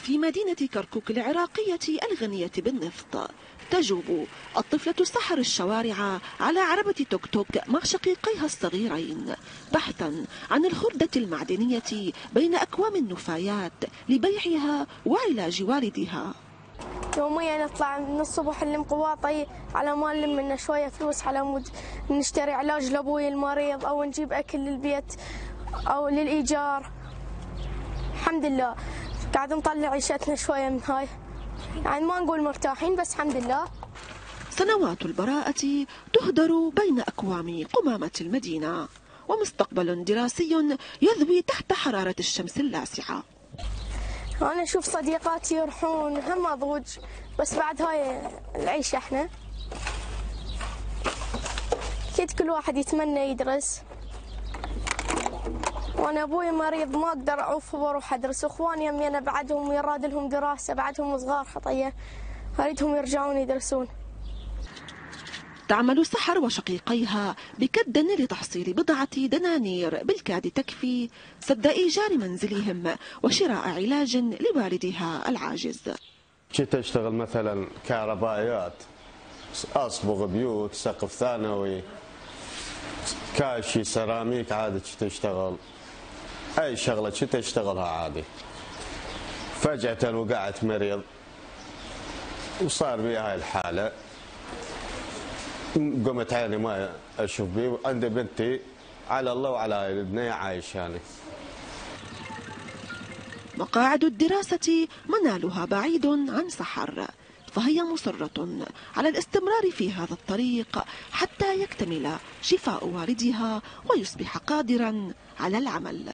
في مدينة كركوك العراقية الغنية بالنفط تجوب الطفلة سحر الشوارع على عربة توك توك مع شقيقيها الصغيرين بحثا عن الخردة المعدنية بين أكوام النفايات لبيعها وعلاج والدها. يوميا نطلع من الصبح نلم قواطي على ما نلم لنا شويه فلوس على مود نشتري علاج لابوي المريض او نجيب اكل للبيت او للايجار. الحمد لله قاعد نطلع عيشتنا شويه من هاي، يعني ما نقول مرتاحين بس الحمد لله. سنوات البراءة تهدر بين أكوام قمامة المدينة ومستقبل دراسي يذوي تحت حرارة الشمس اللاسعة. أنا أشوف صديقاتي يروحون هم أضوج بس بعد هاي العيشة احنا أكيد كل واحد يتمنى يدرس، وأنا أبوي مريض ما أقدر أعوف وأروح أدرس، وإخواني يمي أنا بعدهم يراد لهم دراسة بعدهم صغار خطية أريدهم يرجعون يدرسون. تعمل سحر وشقيقيها بكد لتحصيل بضعة دنانير بالكاد تكفي سد إيجار منزلهم وشراء علاج لوالدها العاجز. كنت أشتغل مثلا كهربائيات، أصبغ بيوت، سقف ثانوي، كاشي، سيراميك، عادي كنت أشتغل أي شغلة كنت أشتغلها عادي. فجأة وقعت مريض وصار بي هاي الحالة، قمت عيني ما اشوف بيه، عندي بنتي على الله وعلى البنيه عايشاني. مقاعد الدراسة منالها بعيد عن سحر، فهي مصرة على الاستمرار في هذا الطريق حتى يكتمل شفاء والدها ويصبح قادرا على العمل.